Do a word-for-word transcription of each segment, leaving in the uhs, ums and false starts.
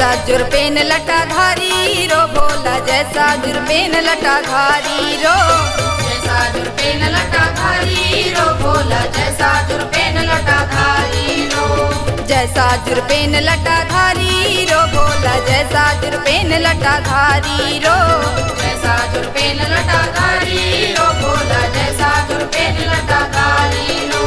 जुर्पेन लटाधारी रो भोला, जैसा जुर्पेन लटाधारी रो, जैसा जुर्पेन लटाधारी रो भोला, जैसा जुर्पेन लटाधारी रो, जैसा जुर्पेन लटाधारी रो भोला, जैसा जुर्पेन लटाधारी रो, जैसा जुर्पेन लटाधारी रो भोला, जैसा जुर्पेन लटाधारी रो।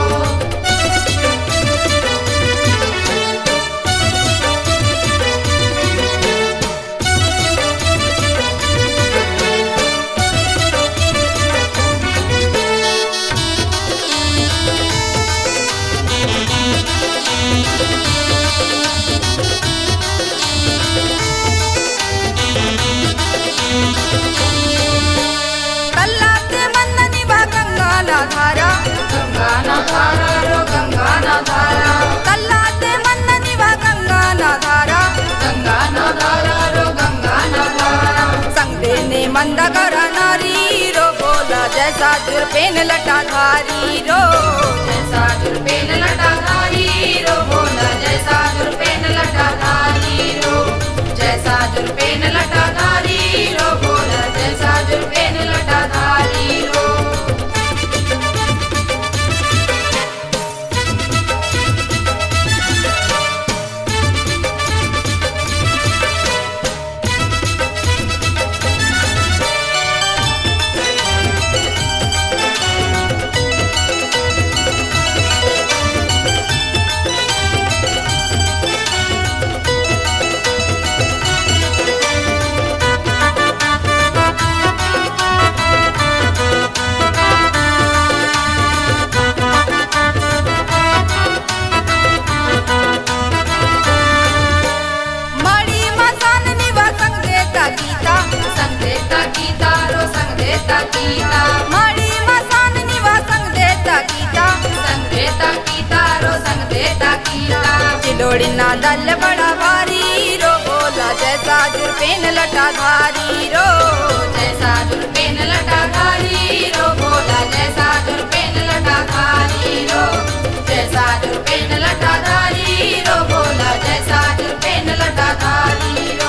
मंदा करा नारी रो भोला, जैसा जुर्पेन लटाधारी रो, जैसा जुर्पेन लटाधारी रो भोला, जैसा जुर्पेन लटाधारी रो, जैसा जुर्पेन लटाधारी रो भोला, जैसा जुर्पेन लटाधारी रो। चिलोड़ी ना दल बड़ा भारी रो भोला, जैसा जुर्पेन लटाधारी रो, जैसा जुर्पेन लटाधारी रो भोला, जैसा जुर्पेन लटाधारी रो, जैसा जुर्पेन लटाधारी रो भोला, जैसा जुर्पेन लटाधारी रो।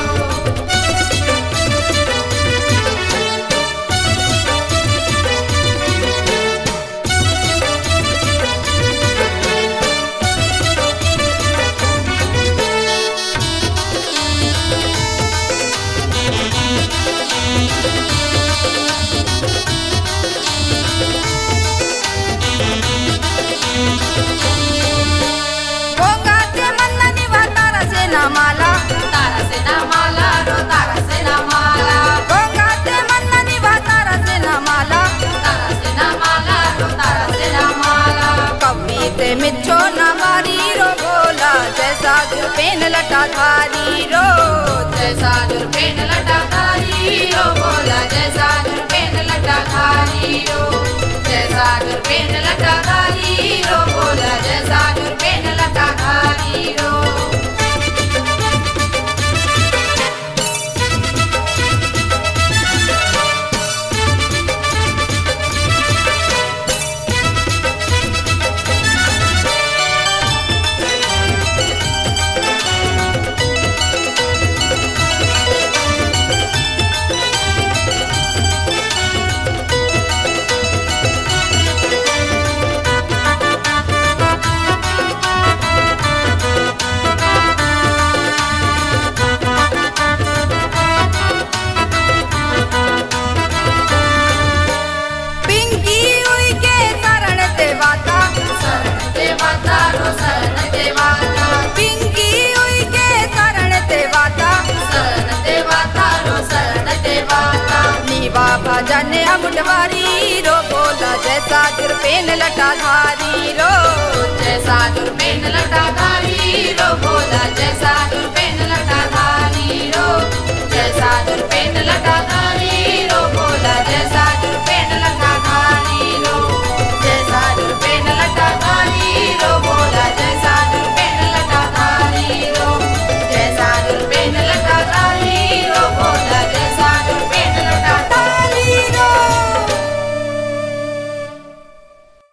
माला तारा से ना माला रो, तारा से ना माला गंगा ते मन्ना निभा, तारा से ना माला, तारा से ना माला रो, तारा से ना माला कभी ते मिच्छो ना मारी रो भोला, जैसा जुर्पेन लटाधारी रो, जैसा जुर्पेन लटाधारी रो भोला, जैसा जुर्पेन लटाधारी रो, जैसा जुर्पेन लटाधारी रो भोला, जैसा जुर्पेन लटाधारी रो। भजन अमुटवारी रो भोला, जैसा जुर्पेन लटाधारी रो, जैसा जुर्पेन लटाधारी रो भोला, जैसा